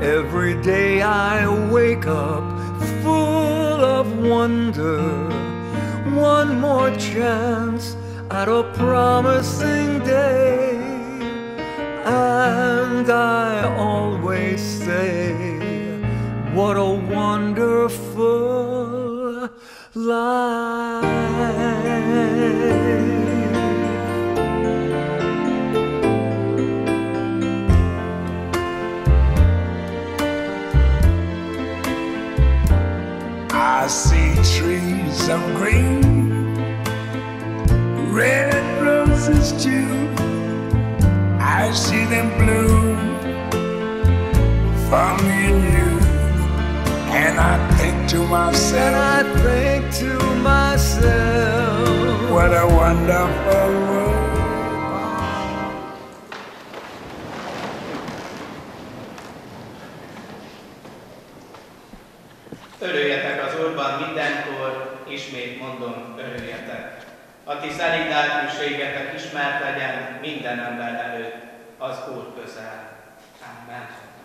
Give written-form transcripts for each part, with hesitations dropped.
Every day I wake up full of wonder. One more chance at a promising day, and I always say, what a wonderful life. I see trees of green, red roses too. I see them bloom for me and you. And I think to myself, what a wonderful world. Örüljetek az Úrban mindenkor, ismét mondom, örüljetek. A ti szelíd lelkűségetek ismert legyen minden ember előtt, az Úr közel. Amen.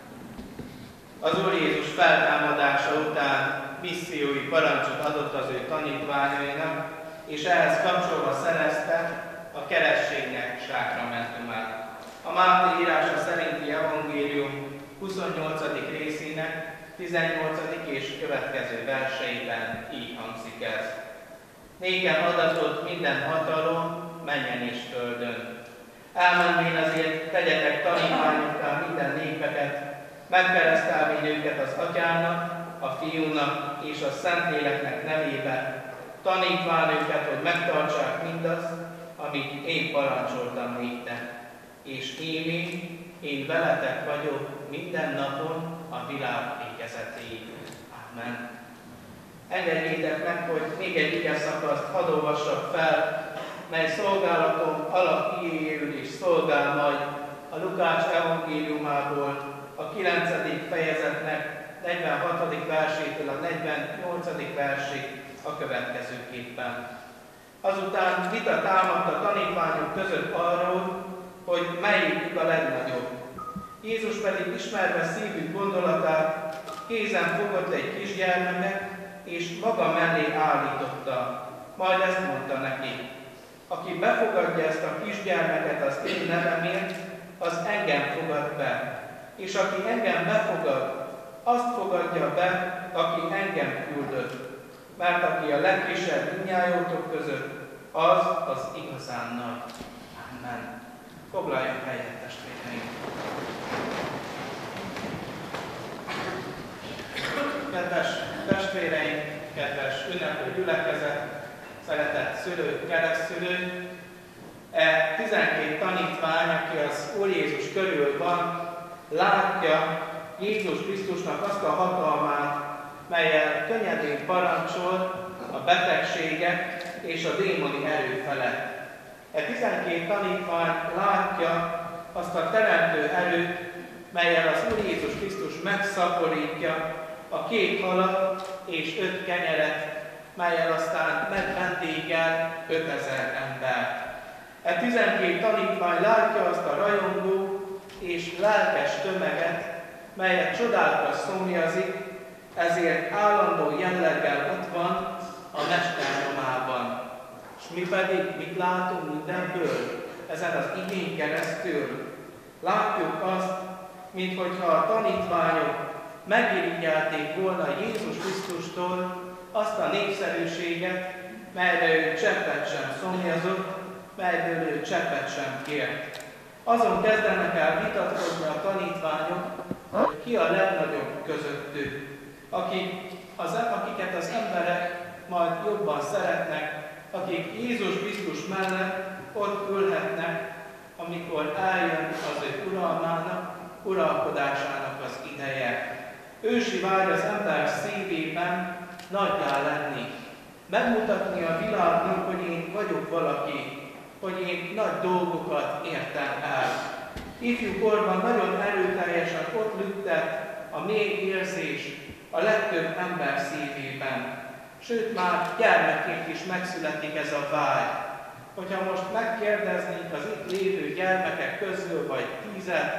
Az Úr Jézus feltámadása után missziói parancsot adott az ő tanítványainak, és ehhez kapcsolva szerezte a kerességnek sákramentumát. A Máté írása szerinti evangélium 28. részének 18. és következő verseiben így hangzik ez. Nékem adatott minden hatalom, mennyen és földön. Elmenvén azért tegyetek tanítványokká minden népeket, megkeresztelvén őket az Atyának, a Fiúnak és a Szentléleknek nevébe, tanítván őket, hogy megtartsák mindazt, amit én parancsoltam néktek. És én veletek vagyok minden napon a világ végezetéig. Amen. Engedjétek meg, hogy még egy ige szakaszt hadd olvassak fel, mely szolgálatom alapigéjéül is szolgál majd a Lukács evangéliumából, a 9. fejezetnek 46. versétől a 48. versig a következőképpen. Azután vita támadt a tanítványok között arról, hogy melyikük a legnagyobb. Jézus pedig ismerve szívük gondolatát, kézen fogott egy kisgyermeket, és maga mellé állította. Majd ezt mondta neki: aki befogadja ezt a kisgyermeket az én nevemért, az engem fogad be. És aki engem befogad, azt fogadja be, aki engem küldött. Mert aki a legkisebb mindnyájótok között, az igazán nagy. Amen. Foglaljon helyet, testvéreim! Kedves testvéreim, kedves ünneplő gyülekezet, szeretett szülők, keresztszülők, 12 tanítvány, aki az Úr Jézus körül van, látja Jézus Krisztusnak azt a hatalmát, mellyel könnyedén parancsol a betegségek és a démoni erő felett. 12 tanítvány látja azt a teremtő erőt, mellyel az Úr Jézus Krisztus megszaporítja a 2 halat és 5 kenyeret, mellyel aztán megvendégel 5000 embert. 12 tanítvány látja azt a rajongó és lelkes tömeget, melyet csodákra szomjazik, ezért állandó jelleggel ott van a Mester nyomában. És mi pedig mit látunk mindenből ezen az igén keresztül? Látjuk azt, minthogyha a tanítványok megirigyelték volna Jézus Krisztustól azt a népszerűséget, melyre ő cseppet sem szomjazott, melyből ő cseppet sem kért. Azon kezdenek el vitatkozni a tanítványok, hogy ki a legnagyobb közöttük, akiket az emberek majd jobban szeretnek, akik Jézus Krisztus mellett ott ülhetnek, amikor eljön az ő uralmának, uralkodásának az ideje. Ősi vágy az ember szívében nagyjá lenni, megmutatni a világnak, hogy én vagyok valaki, hogy én nagy dolgokat értem el. Ifjú korban nagyon erőteljesen ott lüktet a mély érzés a legtöbb ember szívében. Sőt, már gyermekként is megszületik ez a vágy. Hogyha most megkérdeznénk az itt lévő gyermekek közül vagy 10-et,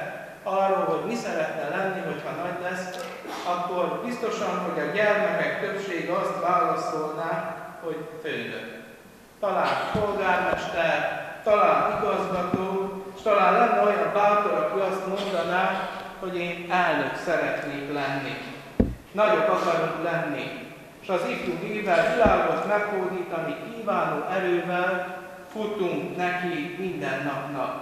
arról, hogy mi szeretne lenni, hogyha nagy lesz, akkor biztosan, hogy a gyermekek többsége azt válaszolná, hogy főnök. Talán polgármester, talán igazgató, és talán lenne olyan bátor, aki azt mondaná, hogy én elnök szeretnék lenni. Nagyok akarunk lenni. És az ifjú ével világot meghódítani kívánó erővel futunk neki minden napnak.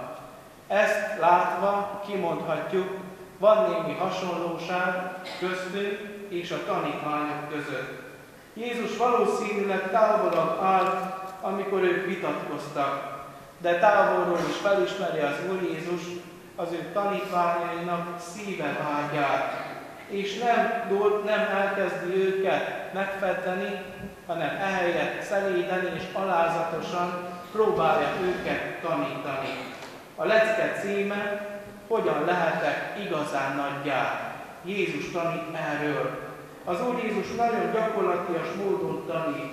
Ezt látva kimondhatjuk, van némi hasonlóság köztünk és a tanítványok között. Jézus valószínűleg távolabb állt, amikor ők vitatkoztak, de távolról is felismeri az Úr Jézus az ő tanítványainak szíve vágyát, és nem elkezdi őket megfeddeni, hanem ehelyett szelíden és alázatosan próbálja őket tanítani. A lecke címe, hogyan lehetek igazán nagyjá. Jézus tanít erről. Az Úr Jézus nagyon gyakorlatias módon tanít.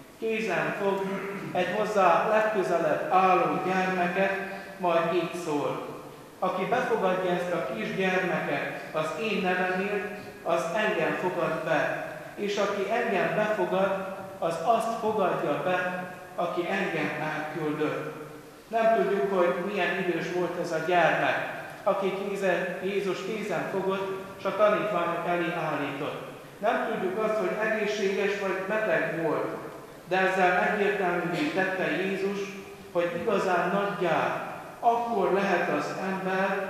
Kézen fog egy hozzá legközelebb álló gyermeket, majd így szól. Aki befogadja ezt a kis gyermeket az én nevemért, az engem fogad be. És aki engem befogad, az azt fogadja be, aki engem elküldött. Nem tudjuk, hogy milyen idős volt ez a gyermek, aki Jézus kézen fogott, és a tanítványok elé állított. Nem tudjuk azt, hogy egészséges vagy beteg volt, de ezzel egyértelművé tette Jézus, hogy igazán nagyjá akkor lehet az ember,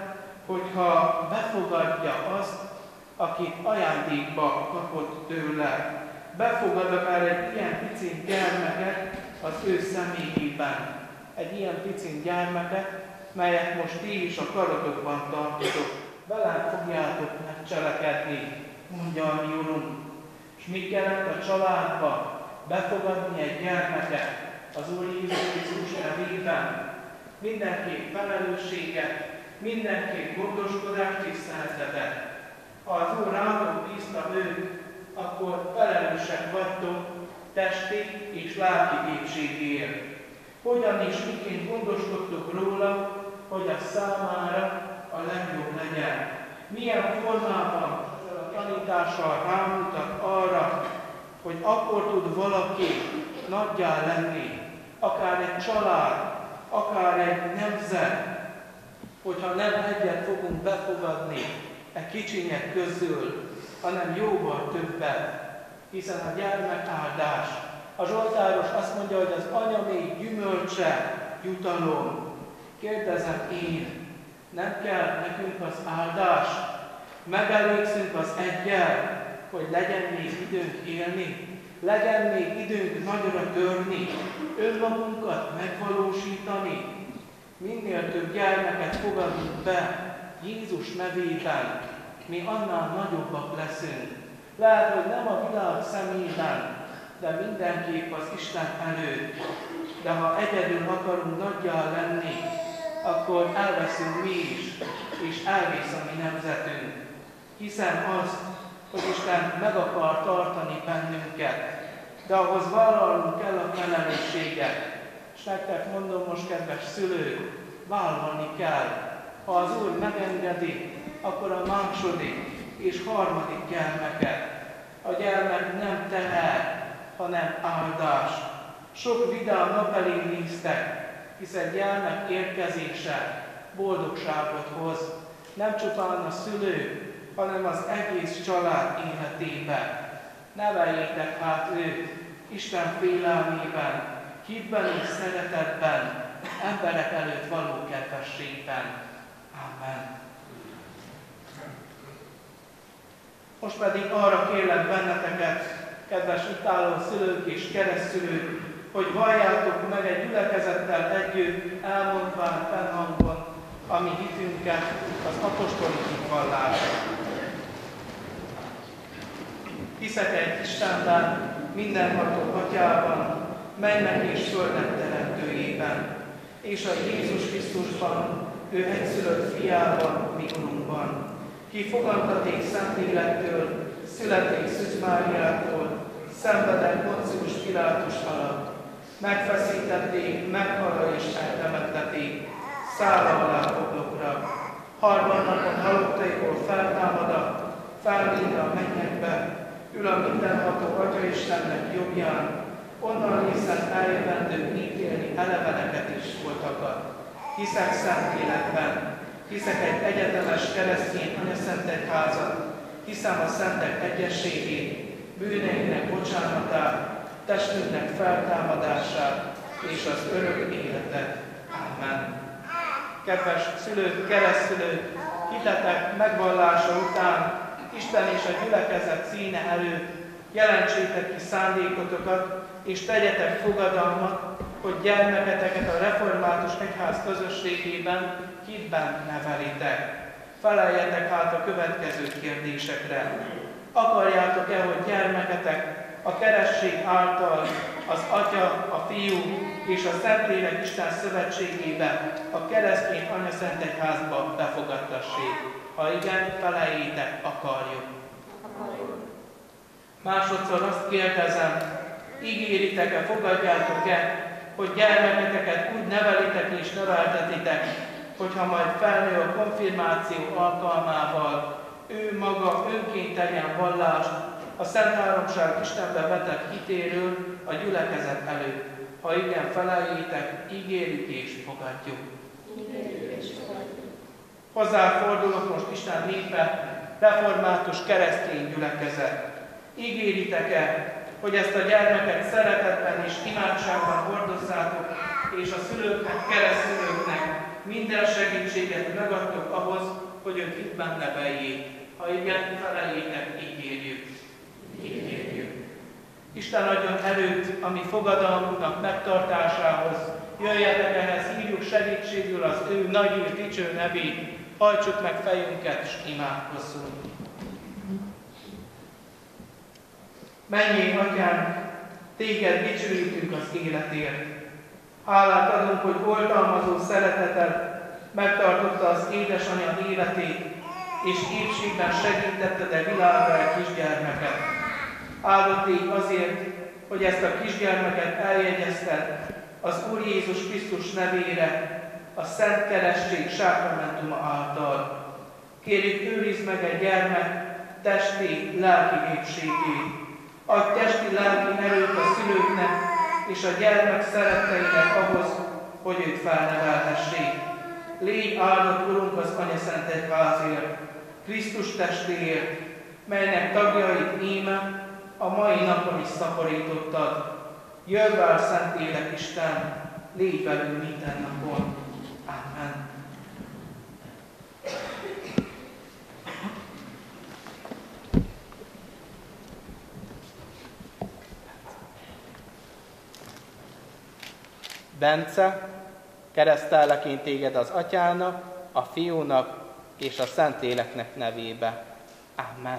hogyha befogadja azt, akit ajándékba kapott tőle. Befogad akár egy ilyen picin gyermeket az ő személyében. Egy ilyen picin gyermeket, melyet most ti is a karatokban tartotok. Velem fogjátok megcselekedni, mondja a mi Urunk. És mit jelent a családba befogadni egy gyermeket az Úr Jézus Krisztus nevében? Mindenképp felelősséget, mindenképp gondoskodást és szeretetet. Ha az Úr rátok bízta őt, akkor felelősek vagytok testi és lelki épségéért. Hogyan és miként gondoskodtok róla, hogy a számára a legjobb legyen. Milyen formában a tanítással rámutat arra, hogy akkor tud valaki nagyjá lenni, akár egy család, akár egy nemzet, hogyha nem egyet fogunk befogadni egy kicsinyek közül, hanem jóval többet, hiszen a gyermek áldás. A Zsoltáros azt mondja, hogy az anya még gyümölcse, jutalom. Kérdezem én, nem kell nekünk az áldás? Megelégszünk az eggyel, hogy legyen még időnk élni, legyen még időnk nagyra törni, önmagunkat megvalósítani. Minél több gyermeket fogadunk be Jézus nevében, mi annál nagyobbak leszünk. Lehet, hogy nem a világ szemében, de mindenképp az Isten előtt. De ha egyedül akarunk nagyjá lenni, akkor elveszünk mi is, és elvész a mi nemzetünk. Hiszem azt, hogy Isten meg akar tartani bennünket, de ahhoz vállalnunk kell a felelősséget. És nektek mondom most, kedves szülők, vállalni kell. Ha az Úr megengedi, akkor a második és harmadik gyermeket. A gyermek nem teher, hanem áldás. Sok vidám nap elé néztek, hiszen gyermek érkezése boldogságot hoz. Nem csupán a szülő, hanem az egész család életébe. Neveljétek hát őt Isten félelmében, hitben és szeretetben, emberek előtt való kedvességben. Amen. Most pedig arra kérlek benneteket, kedves itt álló szülők és keresztszülők, hogy valljátok meg egy gyülekezettel együtt, elmondván fennhangon a mi hitünket, az apostoli hitvallását. Hiszek egy Istenben, mindenható Atyában, mennek és földnek teremtőjében, és a Jézus Krisztusban, ő egyszülött fiában, mi Urunkban, ki fogantaték Szentlélektől, születték Szűz Máriától, szenvedett Poncius Pilátus alatt, megfeszítették, meghalva és eltemettették, szálla alá poklokra, Harmadnapon halottaiból feltámada, felvéve a mennyekbe, ül a mindenható Atya Istennek jobbján, onnan részen eljövendő ítélni eleveneket is voltakat. Hiszek Szentlélekben, hiszek egy egyetemes keresztény anyaszentegyházat, hiszem a szentek egyességét, bűneinek bocsánatát, testünknek feltámadását és az örök életet. Amen. Kedves szülők, keresztszülők, hitetek megvallása után Isten és a gyülekezet színe előtt jelentsétek ki szándékotokat, és tegyetek fogadalmat, hogy gyermeketeket a református egyház közösségében hitben nevelitek. Feleljetek hát a következő kérdésekre. Akarjátok-e, hogy gyermeketek a keresztség által az Atya, a Fiú és a Szentlélek Isten szövetségébe, a keresztény anyaszentegyházba befogadtassék? Ha igen, feleljétek, akarjuk. Másodszor azt kérdezem, ígéritek-e, fogadjátok-e, hogy gyermeketeket úgy nevelitek és neveltetitek, hogyha majd felnő a konfirmáció alkalmával, ő maga önként tegyen vallást a Szent Háromság Istenbe vetett hitéről a gyülekezet előtt. Ha igen, feleljétek, ígérjük és fogadjuk. Hozzáfordulok most Isten népe, református keresztény gyülekezet. Ígéritek-e, hogy ezt a gyermeket szeretetben és imádságban hordozzátok, és a szülőknek, keresztszülőknek minden segítséget megadtok ahhoz, hogy ők hitben neveljék. Ha igen, feleljétek, ígérjük. Ígérjük. Isten adjon erőt a mi fogadalmunknak megtartásához. Jöjjetek ehhez, hívjuk segítségül az ő nagyír, dicső nevét. Hajtsuk meg fejünket, és imádkozzunk. Mennyei Atyánk, téged dicsőítünk az életért. Hálát adunk, hogy oltalmazó szereteted megtartotta az édesanyja életét, és épségben segítetted világra egy kisgyermeket. Áldott légy azért, hogy ezt a kisgyermeket eljegyezted az Úr Jézus Krisztus nevére, a Szent Keresztség sákramentuma által. Kérjük, őrizd meg egy gyermek testi, lelki épségét. Adj testi-lelki erőt a szülőknek és a gyermek szeretteinek ahhoz, hogy őt felnevelhessék. Légy áldott, Urunk, az anyaszentegyházért, Krisztus testéért, melynek tagjait íme a mai napon is szaporítottad. Jöjj el, Szentlélek Isten, légy velünk minden napon. Amen. Bence, keresztellek én téged az Atyának, a Fiúnak és a Szentléleknek nevébe. Amen.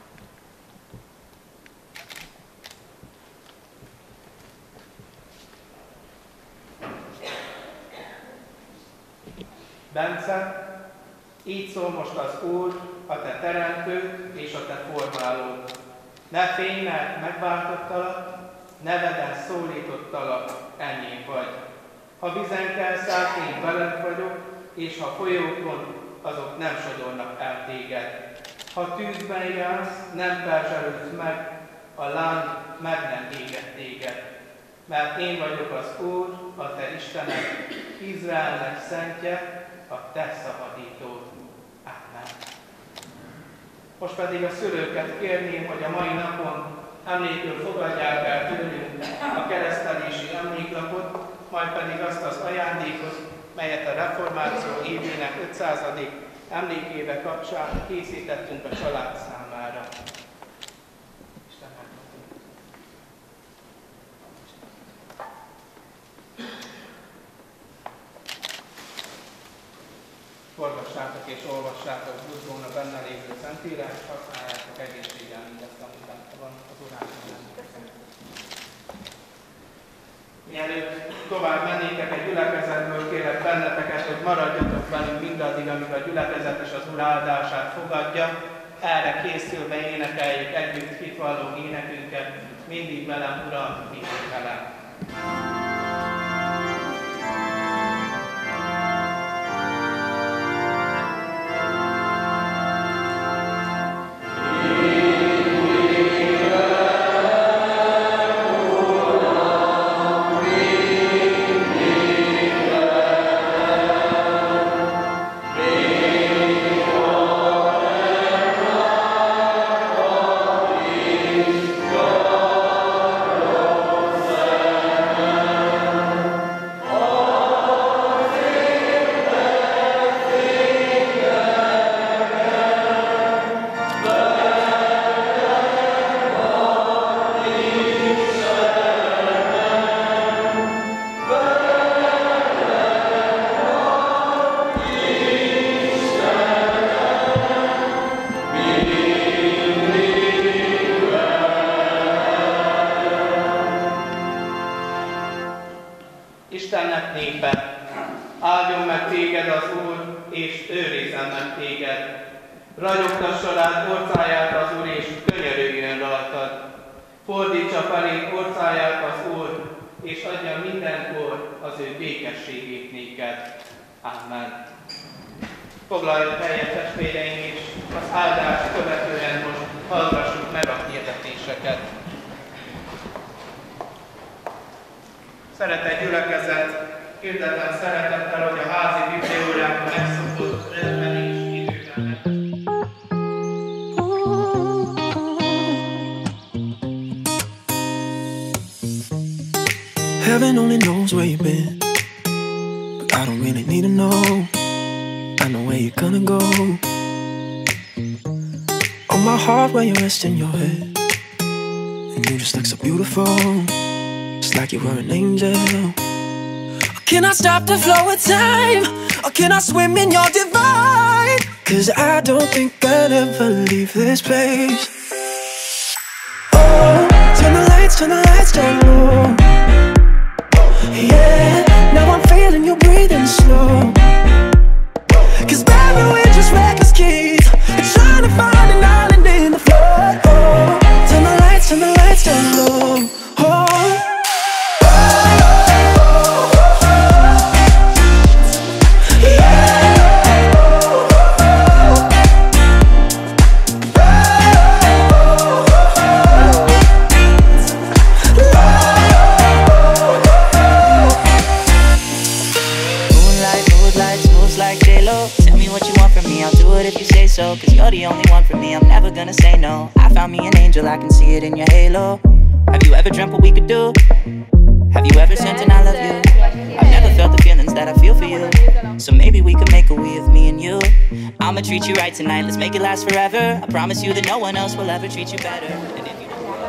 Bence, így szól most az Úr, a te teremtőd és a te formálód. Ne félj, mert megváltottalak, neveden szólítottalak, enyém vagy. Ha vizen kelsz át, én veled vagyok, és ha folyókon, azok nem sodornak el téged. Ha tűzben jársz, nem perzselődsz meg, a láng meg nem éget téged. Mert én vagyok az Úr, a te Istened, Izraelnek szentje, a te szabadítód. Amen. Most pedig a szülőket kérném, hogy a mai napon emlékül fogadják el tőlünk a keresztelési emléklapot, majd pedig azt az ajándékot, melyet a reformáció évének 500. emlékéve kapcsán készítettünk a család számára. Forgassátok és olvassátok búcsón a benne lévő Szentírást, használjátok egészséggel mindezt, amit benne van az Uránban. Mielőtt tovább mennétek egy gyülekezetből, kérek benneteket, hogy maradjatok velünk mindaddig, amíg a gyülekezet és az Úr áldását fogadja. Erre készülve énekeljük együtt hitvalló énekünket, mindig velem, Uram, mindig velem. Istennek népe, áldjon meg téged az Úr, és őrizzen meg téged. Ragyogtassa rád orcáját az Úr, és könyörüljön rajtad. Fordítsa felé orcáját az Úr, és adja mindenkor az ő békességét néked. Amen. Foglaljon helyet, testvéreim, és az áldást követően most hallgassuk meg a hirdetéseket. Szeretett gyülekezet, hirdetem szeretettel, hogy a házi bibliaóránk megszokott rendben és időben. Heaven only knows where you've been, but I don't really need to know. I know where you're gonna go. On my heart where you're resting your head, and you just look so beautiful, just like you were an angel. Can I stop the flow of time, or can I swim in your divine? 'Cause I don't think I'll ever leave this place. Oh, turn the lights down low. Yeah, now I'm feeling you breathing slow. 'Cause baby, we're just reckless kids, trying to find an island in the flood. Oh, turn the lights down low. Oh. So, 'cause you're the only one for me, I'm never gonna say no. I found me an angel, I can see it in your halo. Have you ever dreamt what we could do? Have you ever sent an I love you? I've never felt the feelings that I feel for you. So maybe we could make a we of me and you. I'ma treat you right tonight, let's make it last forever. I promise you that no one else will ever treat you better. And if you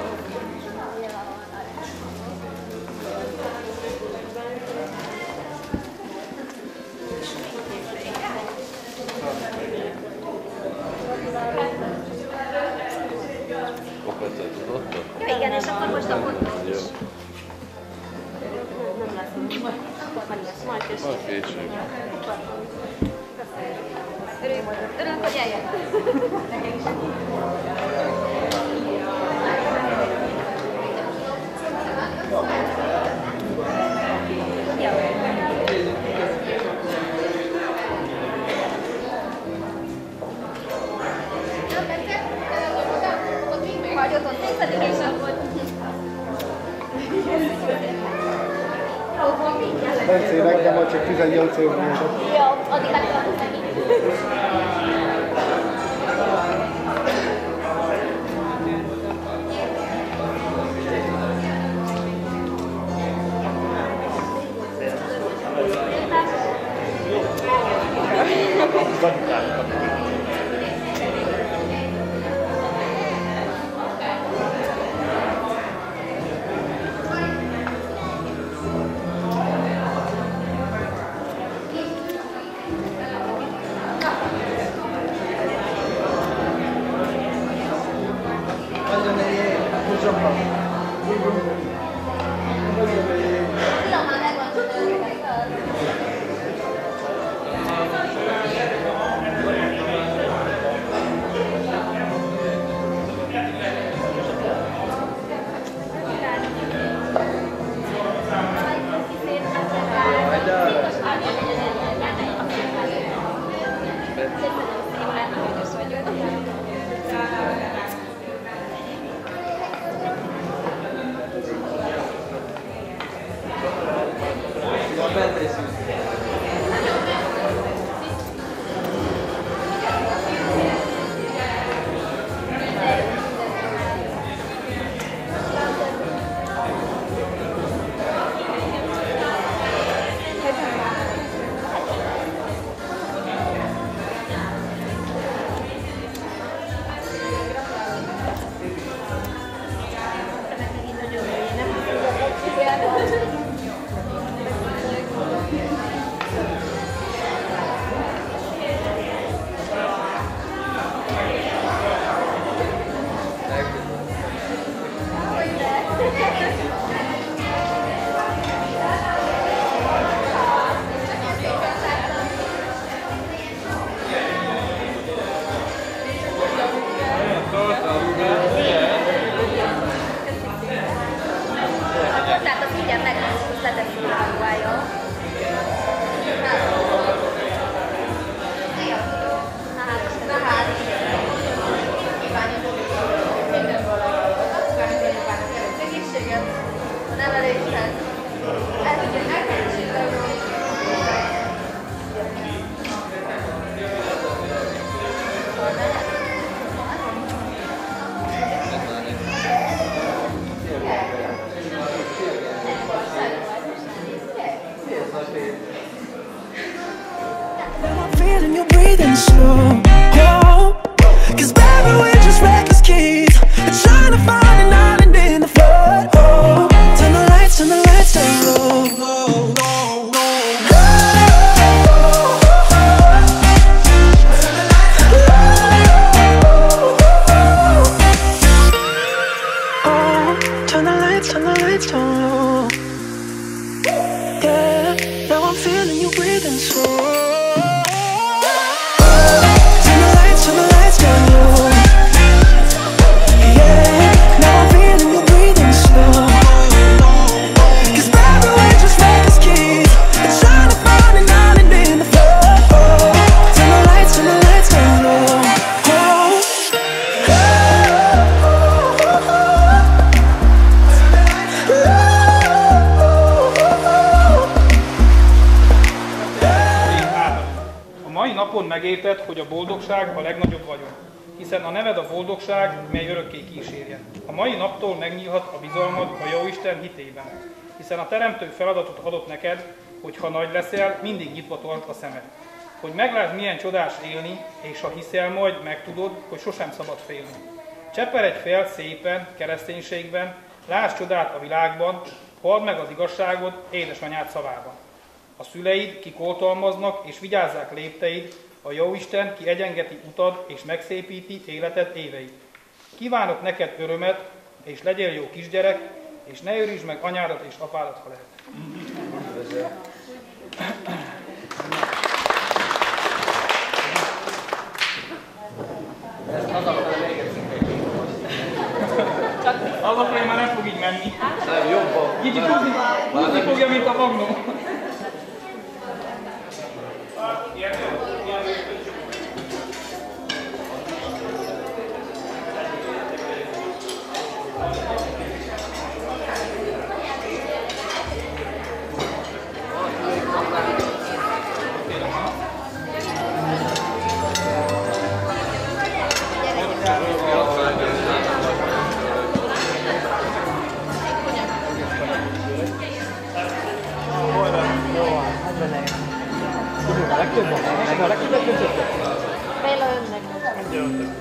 Ja, igen, és akkor most akkor is. Nem lesz. Majd később. Örülök, hogy eljött. Bencének, de majd csak 18 év múlva. Jó, addig megtartom neki. nevelésen. I'm feeling you breathing slow. Oh, 'cause baby we're just reckless kids, trying to find an island in the flood. Oh, turn the lights down low. Turn the lights down low. Yeah, now I'm feeling you breathing slow. Turn the lights down low. Yeah, now I'm feeling you breathing slow. 'Cause baby we're just reckless kids, trying to find an island in the flood. Oh, turn the lights down low. Napon megérted, hogy a boldogság a legnagyobb vagyon, hiszen a neved a boldogság, mely örökké kísérje. A mai naptól megnyílhat a bizalmad a Jóisten hitében, hiszen a Teremtő feladatot adott neked, hogy ha nagy leszel, mindig nyitva tart a szemed. Hogy meglásd, milyen csodás élni, és ha hiszel, majd megtudod, hogy sosem szabad félni. Cseperedj fel szépen, kereszténységben, lásd csodát a világban, halld meg az igazságot édesanyád szavában. A szüleid, kik oltalmaznak és vigyázzák lépteid, a Jóisten, ki egyengeti utad és megszépíti életed éveit. Kívánok neked örömet, és legyél jó kisgyerek, és ne őrizd meg anyádat és apádat, ha lehet. Hazafelé már nem fog így menni. Nem, jobban. Gigi tudni fogja, mint a magnum. Meillä on önnek.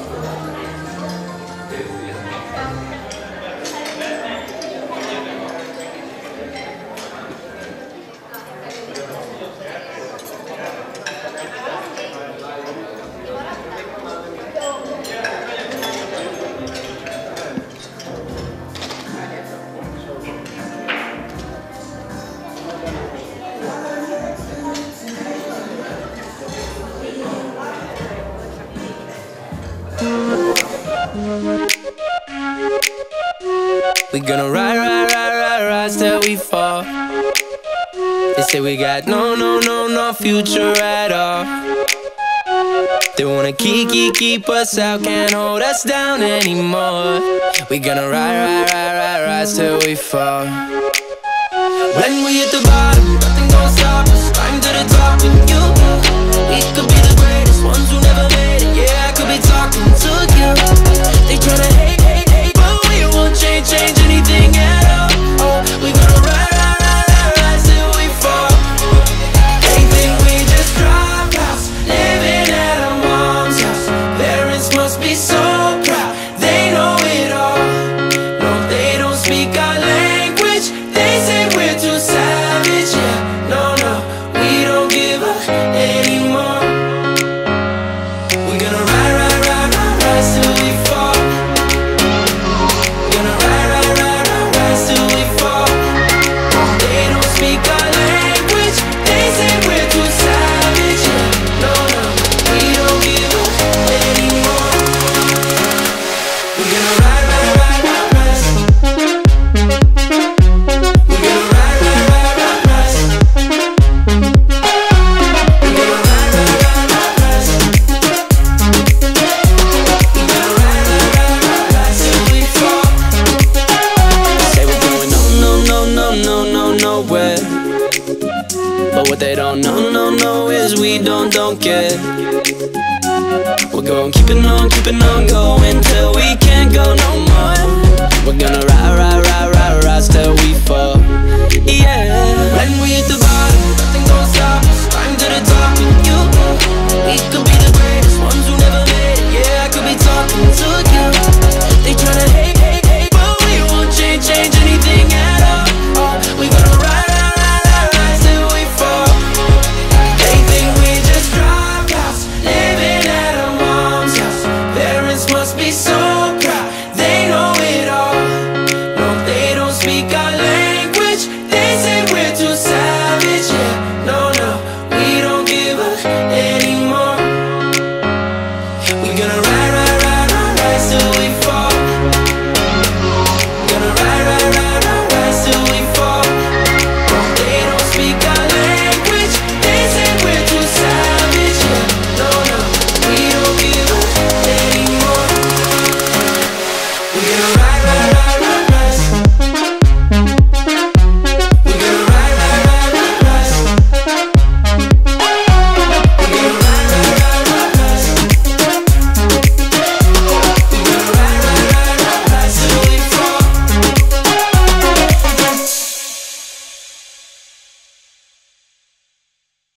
We gonna rise till we fall. They say we got no future at all. They wanna keep us out, can't hold us down anymore. We gonna rise till we fall. When we hit the bottom, nothing gonna stop us. Climb to the top and you know we could be the greatest ones who never made it. Yeah, I could be talking to you. They tryna hate, but we won't change anything at all. Oh, we gonna rise till we fall. They think we just drop house, living at our mom's house. Parents must be so proud, they know it all. No, they don't speak our language. They say we're too savage, yeah. No, What they don't know is we don't care. We're gonna keep it on going till we can't go no more. We're gonna ride